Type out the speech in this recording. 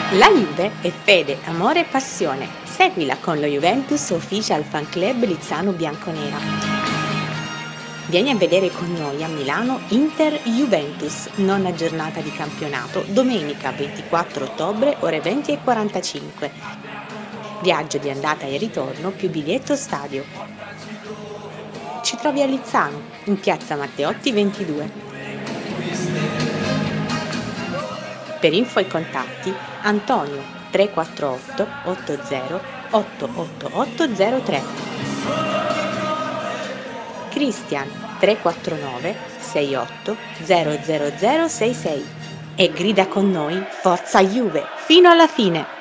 La Juve è fede, amore e passione. Seguila con lo Juventus Official Fan Club Lizzano Bianconera. Vieni a vedere con noi a Milano Inter-Juventus, nona giornata di campionato, domenica 24 ottobre, ore 20:45. Viaggio di andata e ritorno più biglietto stadio. Ci trovi a Lizzano, in piazza Matteotti 22. Per info e contatti Antonio 348 80 88803, Cristian 349 68 00066 e grida con noi Forza Juve fino alla fine!